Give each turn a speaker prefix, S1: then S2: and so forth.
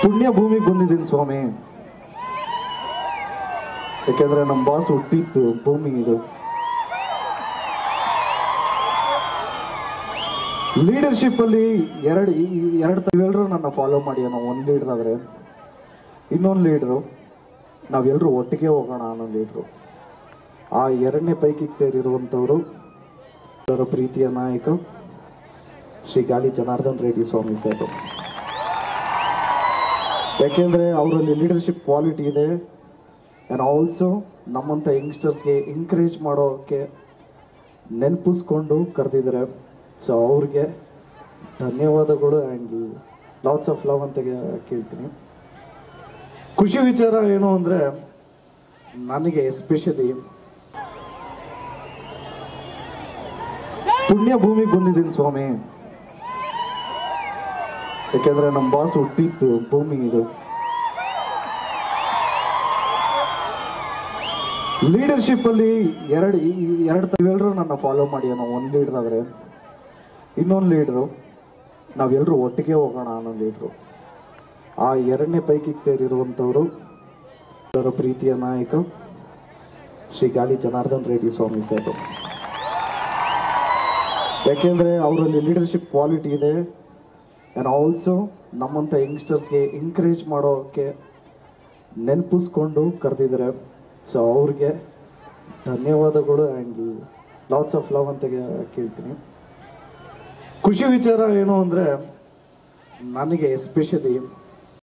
S1: ಪುಣ್ಯ ಭೂಮಿಗೆ ಬಂದಿದ್ದೀನಿ ಸ್ವಾಮಿ. ಯಾಕೆಂದ್ರೆ ನಮ್ಮ ಬಾಸ್ ಹುಟ್ಟಿದ್ದು ಭೂಮಿ ಇದು. ಲೀಡರ್ಶಿಪ್ ಅಲ್ಲಿ ಎರಡು ತಾವೆಲ್ಲರೂ ನನ್ನ ಫಾಲೋ ಮಾಡಿ ಅನ್ನೋ ಒಂದು ಲೀಡರ್ ಆದ್ರೆ ಇನ್ನೊಂದು ಲೀಡ್ರು ನಾವೆಲ್ಲರೂ ಒಟ್ಟಿಗೆ ಹೋಗೋಣ ಅನ್ನೋ ಲೀಡ್ರು. ಆ ಎರಡನೇ ಪೈಕಿಗೆ ಸೇರಿರುವಂಥವ್ರು ಪ್ರೀತಿಯ ನಾಯಕ ಶ್ರೀ ಗಾಲಿ ಜನಾರ್ದನ್ ರೆಡ್ಡಿ ಸ್ವಾಮಿ ಸರ್. ಯಾಕೆಂದರೆ ಅವರಲ್ಲಿ ಲೀಡರ್ಶಿಪ್ ಕ್ವಾಲಿಟಿ ಇದೆ. ಆ್ಯಂಡ್ ಆಲ್ಸೋ ನಮ್ಮಂಥ ಯಂಗ್ಸ್ಟರ್ಸ್ಗೆ ಎಂಕರೇಜ್ ಮಾಡೋಕ್ಕೆ ನೆನಪಿಸ್ಕೊಂಡು ಕರೆದಿದ್ದಾರೆ. ಸೊ ಅವ್ರಿಗೆ ಧನ್ಯವಾದಗಳು ಆ್ಯಂಡ್ ಲಾಟ್ಸ್ ಆಫ್ ಲವ್ ಅಂತ ಕೇಳ್ತೀನಿ. ಖುಷಿ ವಿಚಾರ ಏನು ಅಂದರೆ ನನಗೆ ಎಸ್ಪೆಷಲಿ ಪುಣ್ಯ ಭೂಮಿಗೆ ಬಂದಿದ್ದೀನಿ ಸ್ವಾಮಿ. ಯಾಕೆಂದ್ರೆ ನಮ್ಮ ಬಾಸ್ ಹುಟ್ಟಿದ್ದು ಭೂಮಿ ಇದು. ಲೀಡರ್ಶಿಪ್ ಅಲ್ಲಿ ಎರಡು ತಾವೆಲ್ಲರೂ ನನ್ನ ಫಾಲೋ ಮಾಡಿ ಅನ್ನೋ ಒಂದು ಲೀಡರ್ ಆದ್ರೆ ಇನ್ನೊಂದು ಲೀಡ್ರು ನಾವೆಲ್ಲರೂ ಒಟ್ಟಿಗೆ ಹೋಗೋಣ ಅನ್ನೋ ಲೀಡ್ರು. ಆ ಎರಡನೇ ಪೈಕಿಗೆ ಸೇರಿರುವಂಥವ್ರು ಪ್ರೀತಿಯ ನಾಯಕ ಶ್ರೀ ಗಾಲಿ ಜನಾರ್ದನ್ ರೆಡ್ಡಿ ಸ್ವಾಮಿ ಸರ್. ಯಾಕೆಂದರೆ ಅವರಲ್ಲಿ ಲೀಡರ್ಶಿಪ್ ಕ್ವಾಲಿಟಿ ಇದೆ. ಆ್ಯಂಡ್ ಆಲ್ಸೋ ನಮ್ಮಂಥ ಯಂಗ್ಸ್ಟರ್ಸ್ಗೆ ಎಂಕರೇಜ್ ಮಾಡೋಕ್ಕೆ ನೆನಪಿಸ್ಕೊಂಡು ಕರೆದಿದ್ದಾರೆ. ಸೊ ಅವ್ರಿಗೆ ಧನ್ಯವಾದಗಳು ಆ್ಯಂಡ್ ಲಾಟ್ಸ್ ಆಫ್ ಲವ್ ಅಂತ ಕೇಳ್ತೀನಿ. ಖುಷಿ ವಿಚಾರ ಏನು ಅಂದರೆ ನನಗೆ ಎಸ್ಪೆಷಲಿ